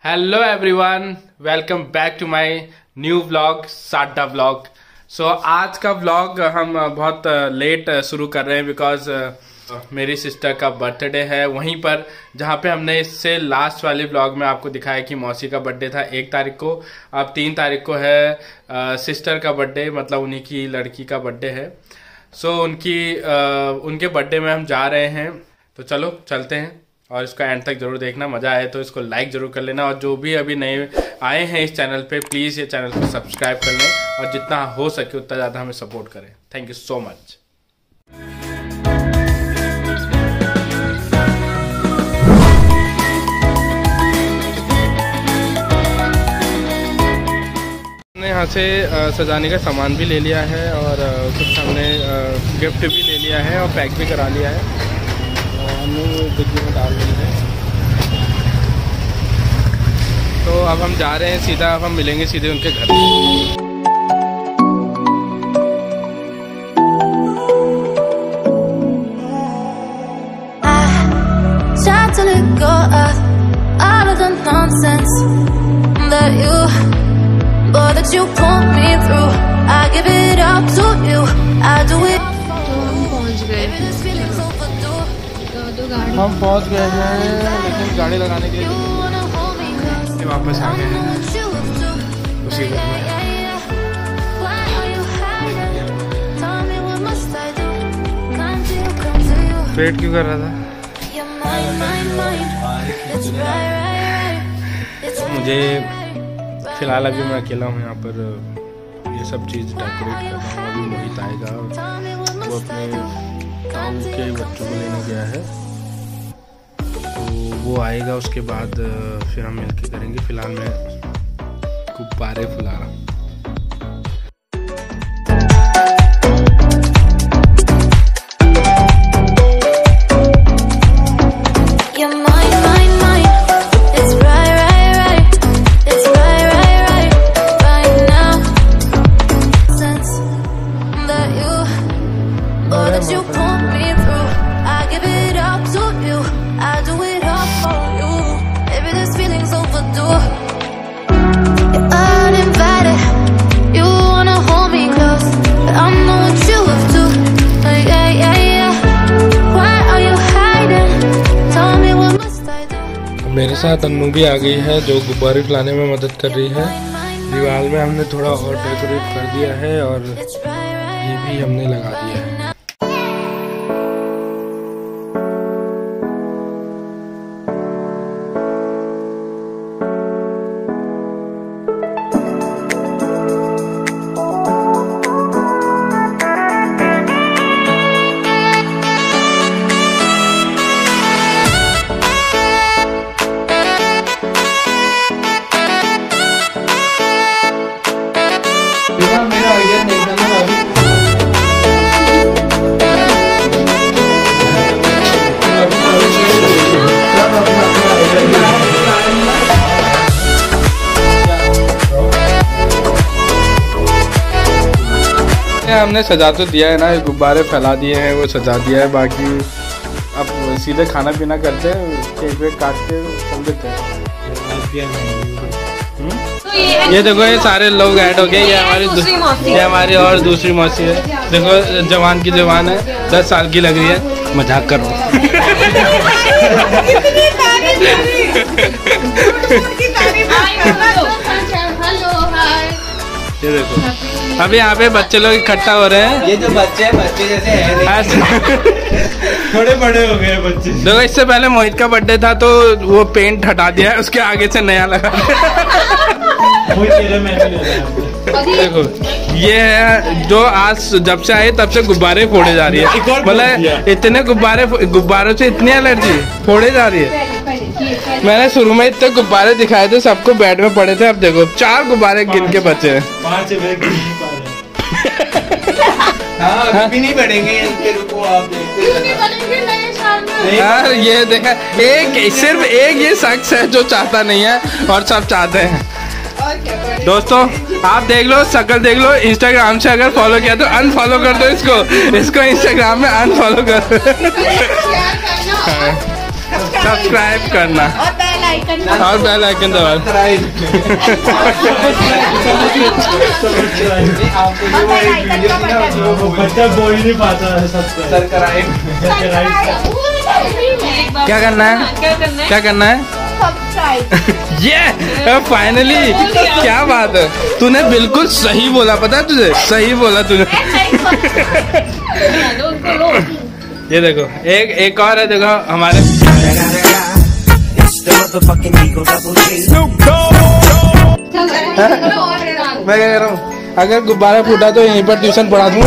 Hello everyone, welcome back to my new vlog साड्डा vlog. So आज का vlog हम बहुत लेट शुरू कर रहे हैं बिकॉज मेरी सिस्टर का बर्थडे है वहीं पर जहां पे हमने इससे लास्ट वाले व्लॉग में आपको दिखाया कि मौसी का बर्थडे था 1 तारीख को। अब 3 तारीख को है सिस्टर का बर्थडे, मतलब उन्हीं की लड़की का बर्थडे है। सो उनके बर्थडे में हम जा रहे हैं, तो चलो चलते हैं और इसको एंड तक जरूर देखना। मजा आए तो इसको लाइक जरूर कर लेना, और जो भी अभी नए आए हैं इस चैनल पे प्लीज़ ये चैनल को सब्सक्राइब कर लें और जितना हो सके उतना ज़्यादा हमें सपोर्ट करें। Thank you so much. हमने यहाँ से सजाने का सामान भी ले लिया है और कुछ हमने गिफ्ट भी ले लिया है और पैक भी करा लिया है। हमने डिग्गी में डाल दी है। तो अब हम जा रहे हैं सीधा, अब हम मिलेंगे सीधे उनके घर। हम पहुंच गए हैं, लेकिन गाड़ी लगाने के लिए वापस आ गए हैं उसी घर में। वेट क्यों कर रहा था? मुझे फिलहाल अभी मैं अकेला हूँ यहाँ पर ये सब चीज़ डेकोरेट कर रहा हूँ। अभी मोहित आएगा, वो अपने गाँव के बच्चों को लेने गया है, तो वो आएगा उसके बाद फिर हम मिलके करेंगे। फिलहाल मैं गुब्बारे फुला रहा हूँ। मेरे साथ अन्नू भी आ गई है जो गुब्बारे फुलाने में मदद कर रही है। दीवार में हमने थोड़ा और डेकोरेट कर दिया है और ये भी हमने लगा दिया है। हमने सजा तो दिया है ना, गुब्बारे फैला दिए हैं, वो सजा दिया है। बाकी अब सीधे खाना पीना करते हैं, केक वेक काट के चल देते हैं। ये देखो ये सारे लोग ऐड हो गए। ये हमारी और दूसरी मौसी है। देखो जवान की जवान है, 10 साल की लग रही है। मजाक कर रहा हूँ। ये देखो अभी यहाँ पे बच्चे लोग इकट्ठा हो रहे हैं। ये जो बच्चे जैसे हैं थोड़े बड़े हो गए बच्चे। देखो इससे पहले मोहित का बर्थडे था तो वो पेंट हटा दिया है, उसके आगे से नया लगा देखो ये है जो आज जब से आए तब से गुब्बारे फोड़े जा रही है। मतलब इतने गुब्बारों से इतनी एलर्जी फोड़े जा रही है। मैंने शुरू में इतने गुब्बारे दिखाए थे, सबको बेड में पड़े थे। अब देखो 4 गुब्बारे गिन के बचे हैं। 5 भी नहीं बढ़ेंगे। यार ये देखा, सिर्फ एक ये शख्स है जो चाहता नहीं है और सब चाहते हैं। दोस्तों आप देख लो, शक्ल देख लो। इंस्टाग्राम से अगर फॉलो किया तो अनफॉलो कर दो इसको इंस्टाग्राम में अनफॉलो कर दो। सब्सक्राइब करना। और बेल आइकन दबा। बच्चा बोल नहीं पाता है। क्या करना है? क्या करना है? ये फाइनली क्या बात है, तूने बिल्कुल सही बोला, पता है तुझे, सही बोला तूने। ये देखो एक और है, देखो हमारे मैं क्या कह रहा हूँ, अगर गुब्बारा फूटा तो यहीं पर ट्यूशन पढ़ा दूँ।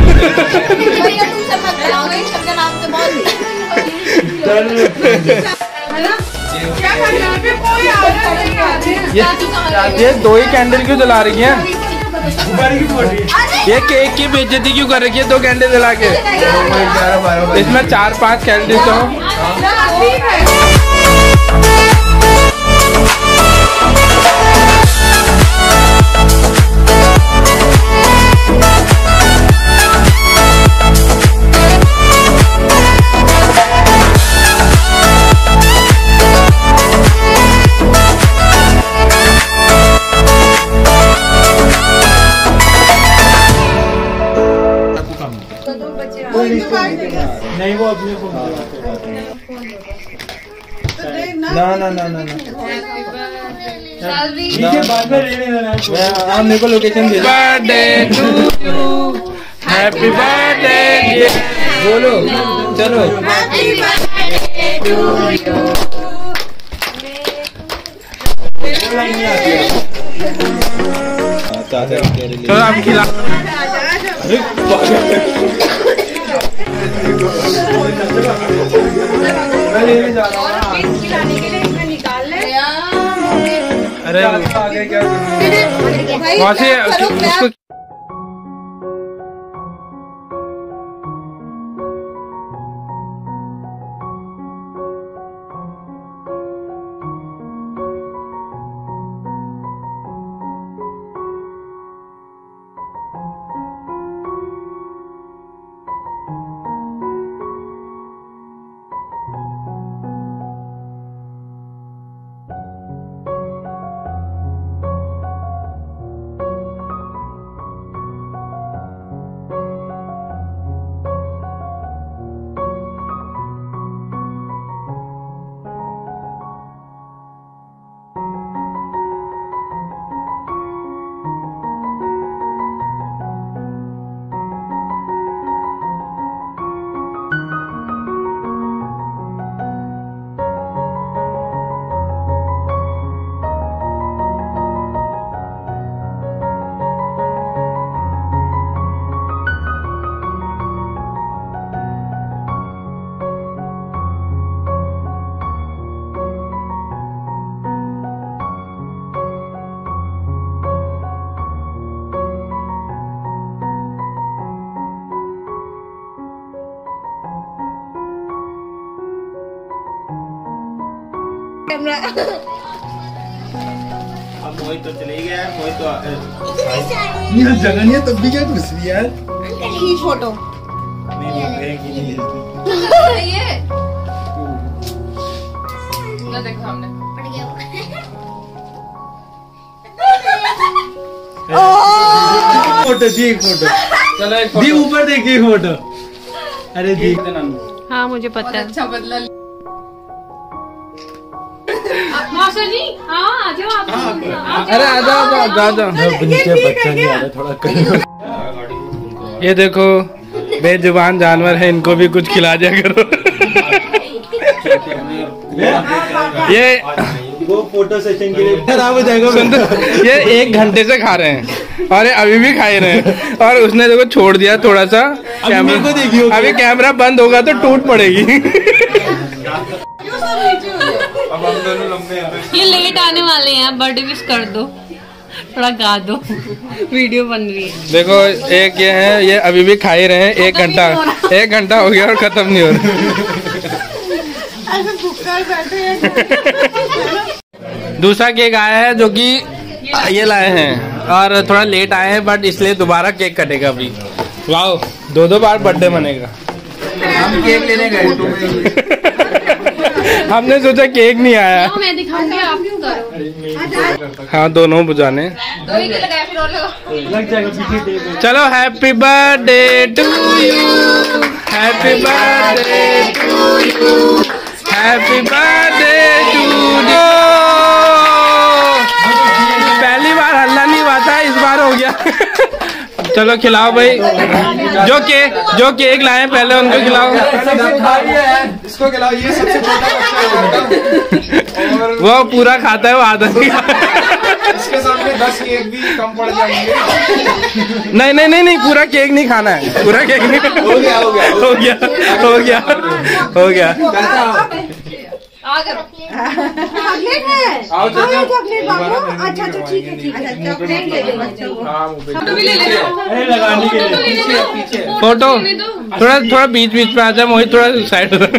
ये 2 ही कैंडल क्यों जला रही हैं? ये केक की बेइज्जती क्यों कर रही है 2 कैंडल जला के? इसमें 4-5 कैंडल तो नहीं, वो अपने फोन ना ना ना ना बाद में आप मेरे को लोकेशन दे। Birthday to you, happy birthday. बोलो चलो। तो आप खिला अरे आगे क्या वहाँ से उसको अब मोहित तो चले गया है। मोहित तो जगह नहीं है तब भी क्या घुस रही है फोटो नहीं ये ना देखो हमने फोटो दी, एक फोटो चलो एक दी, ऊपर देखिए एक फोटो। अरे दी हाँ मुझे पता है। अच्छा बदला मौसा जी हाँ आ जाओ आप। अरे आ जाओ बच्चा नहीं आ रहा, थोड़ा ये देखो बेजुबान जानवर है, इनको भी कुछ खिला दिया करो। ये वो फोटो सेशन के लिए खराब हो जाएगा। ये 1 घंटे से खा रहे हैं और ये अभी भी खा ही रहे हैं, और उसने देखो छोड़ दिया थोड़ा सा कैमरा को देखिए। अभी कैमरा बंद होगा तो टूट पड़ेगी। अब हम दोनों लंबे हैं। ये लेट आने वाले हैं, बर्थडे विश कर दो, थोड़ा गा दो, वीडियो बन रही है। देखो एक ये है, ये अभी भी खा ही रहे हैं। 1 घंटा हो गया और खत्म नहीं हो रहा। दूसरा केक आया है जो कि ये लाए हैं और थोड़ा लेट आए हैं, बट इसलिए दोबारा केक कटेगा अभी। वाओ 2 बार बर्थडे मनेगा। हम केक लेने गए हमने सोचा केक नहीं आया। मैं दिखाऊंगी, आप क्यों करो। हाँ दोनों बुझाने। दो ही के लगाया, फिर और लगा। लग जाएगा। चलो happy birthday to you, happy birthday to you, happy birthday to you. पहली बार हल्ला नहीं हुआ था, इस बार हो गया। चलो खिलाओ भाई, जो केक लाए पहले उनको खिलाओ। इसको खिलाओ, ये सबसे छोटा बच्चा है। वो पूरा खाता है, वो आधा नहीं खाता। इसके सामने 10 केक भी कम पड़ जाएंगे। नहीं, पूरा केक नहीं खाना है, पूरा केक नहीं। हो गया। चॉकलेट है। आओ चॉकलेट बाबू। अच्छा ठीक है। चॉकलेट ले लो बच्चों को। फोटो भी ले लेना। लगाने के लिए पीछे। फोटो थोड़ा बीच में आ जाए, मोहित थोड़ा साइड हो।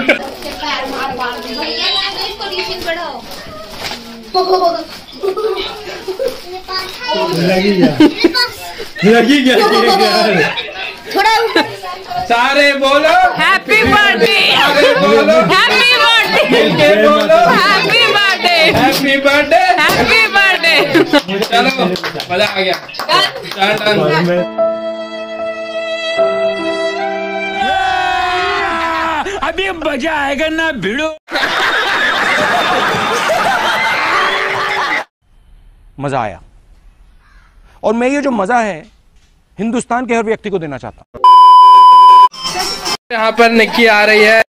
लगी गया। सारे बोलो हैप्पी बर्थडे, बोलो हैप्पी बर्थडे, मिलके बोलो happy birthday, happy birthday. Happy birthday. चलो मजा आ गया। डन। अभी मजा आएगा ना भिड़ो। मजा आया, और मैं ये जो मजा है हिंदुस्तान के हर व्यक्ति को देना चाहता हूं। यहाँ पर निक्की आ रही है।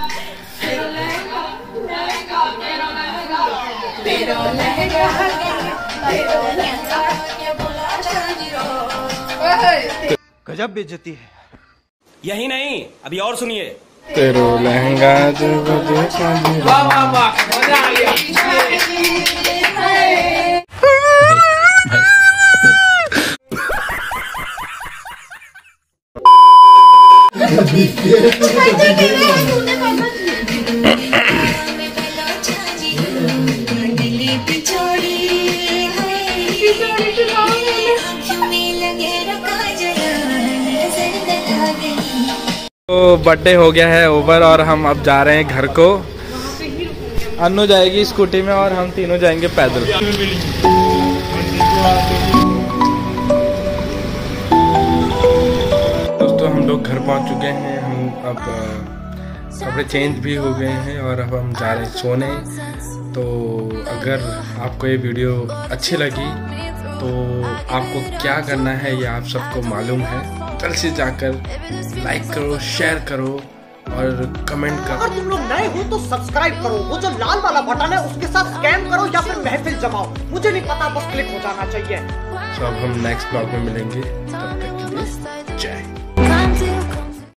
गजब बेइज्जती है। यही नहीं, अभी और सुनिए। तेरो लहंगा वाह वाह वाह, मजा आ गया। तो बर्थडे हो गया है ओवर और हम अब जा रहे हैं घर को। अन्नू जाएगी स्कूटी में और हम तीनों जाएंगे पैदल। दोस्तों हम लोग घर पहुंच चुके हैं। हम अब कपड़े चेंज भी हो गए हैं और अब हम जा रहे हैं सोने। तो अगर आपको ये वीडियो अच्छी लगी तो आपको क्या करना है ये आप सबको मालूम है। जल्द से जाकर लाइक करो, शेयर करो और कमेंट करो। अगर तुम लोग नए हो तो सब्सक्राइब करो, वो जो लाल वाला बटन है उसके साथ स्कैम करो या फिर महफिल जमाओ, मुझे नहीं पता, बस क्लिक हो जाना चाहिए। तो अब हम नेक्स्ट ब्लॉग में मिलेंगे।